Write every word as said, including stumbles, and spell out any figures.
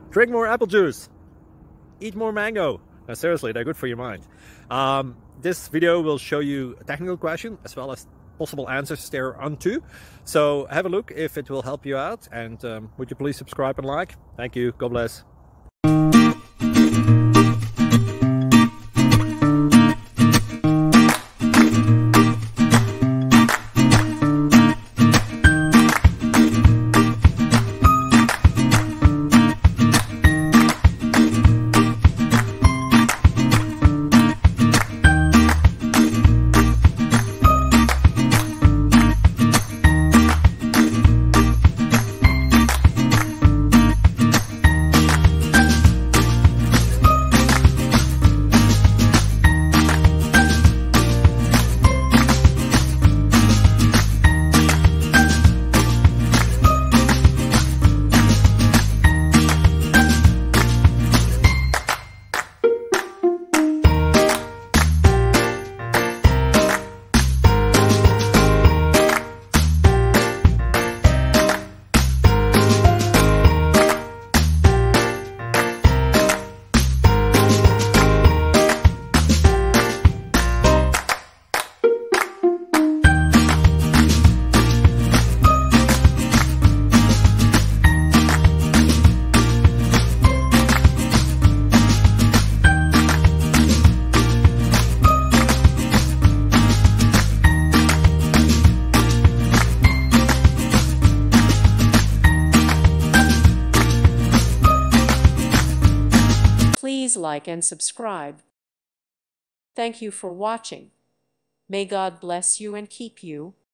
Drink more apple juice. Eat more mango. No, seriously, they're good for your mind. Um, this video will show you a technical question as well as possible answers thereunto. So have a look if it will help you out. And um, would you please subscribe and like? Thank you. God bless. Please like and subscribe. Thank you for watching. May God bless you and keep you.